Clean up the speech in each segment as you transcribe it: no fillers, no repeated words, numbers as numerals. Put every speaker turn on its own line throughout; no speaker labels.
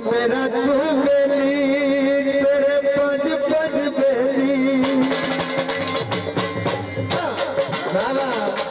मेरा तू बेली तेरे पज पज बेली बाबा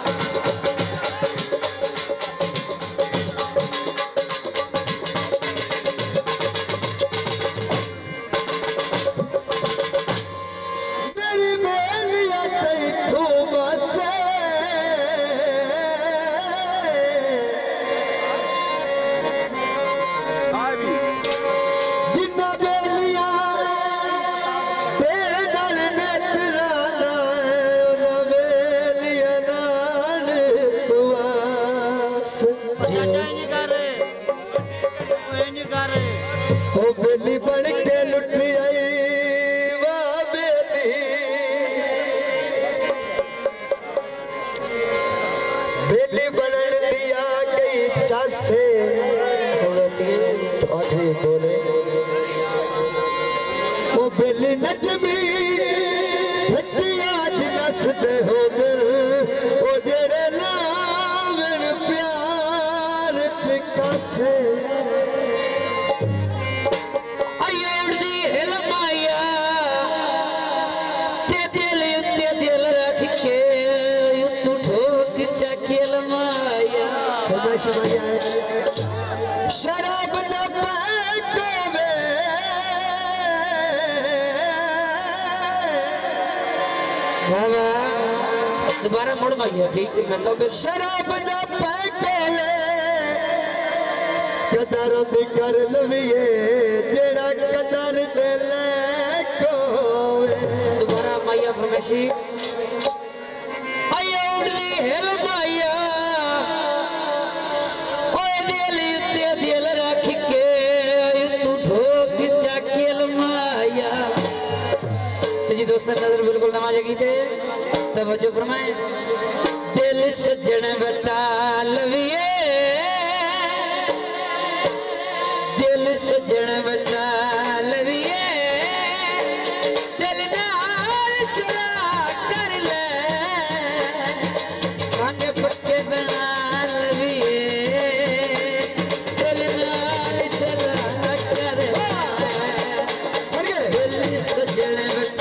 बेली बन के लुट आई वाह बेली बेली बनन दिया गई चासे तो आधे बोले ओ बेली नचमी आज नसदे हो दिल ओ जेड़े लावण प्यार चिकासे शराब न पैकोवे
दोबारा मुड़ भैया ठीक मतलब
शराब न पैकोवे कदर दी कर लविए जेड़ा कदर दे ले कोवे
दोबारा मैया फरमाइशी आया उड़ली हेल माया दोस्तों नजर बिल्कुल नमाज की थे तवज्जो फरमाएं दिल सजन बता लविए दिल सजन बता लविए दिल नाल चला कर ले संग पक्के बना लविए दिल नाल चला कर ले दिल सजन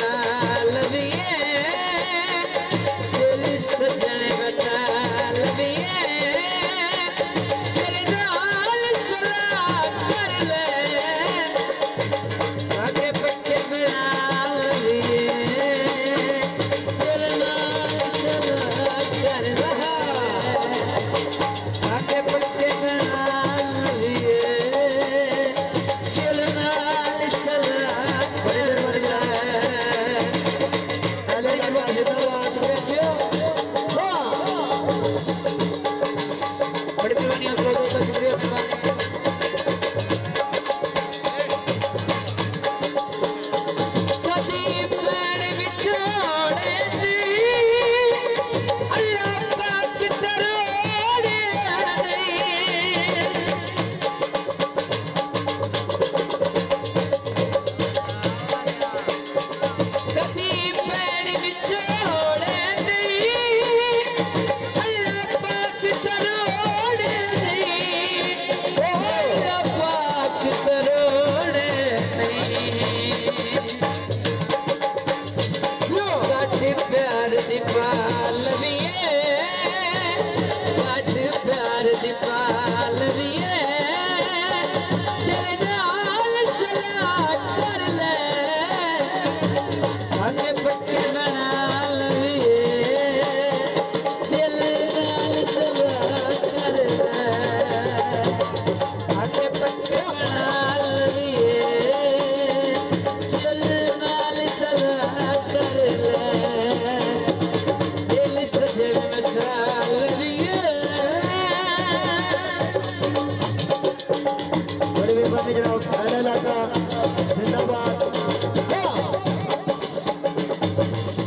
बड़े दीवानियों से लोगों का शुक्रिया जिंदाबाद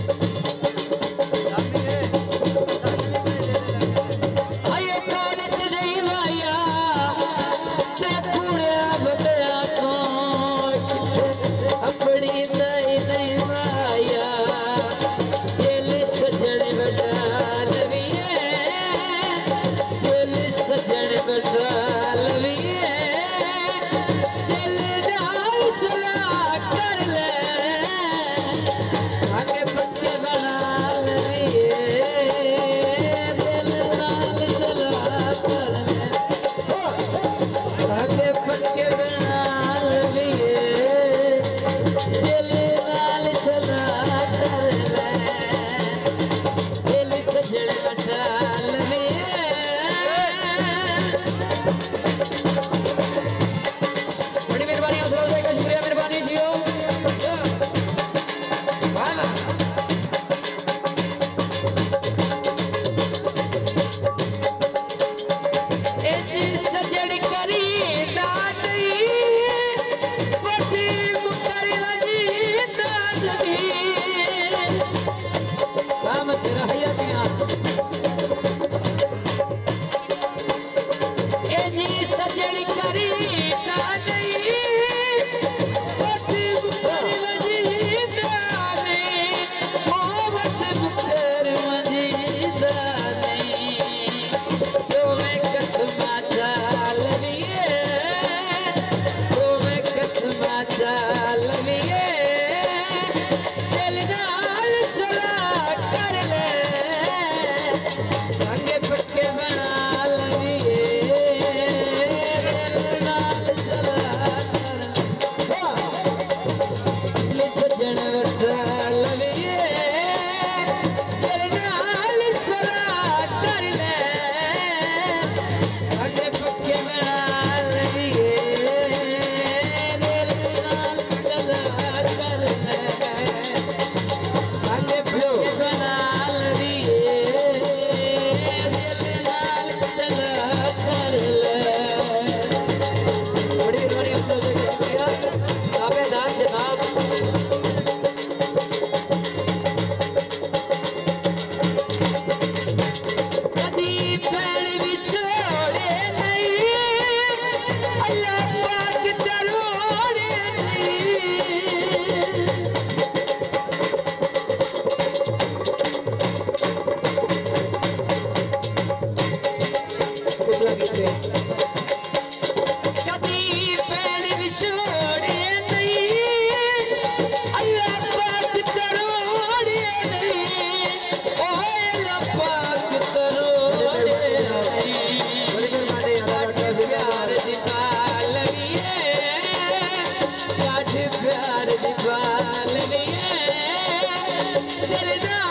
दिल दा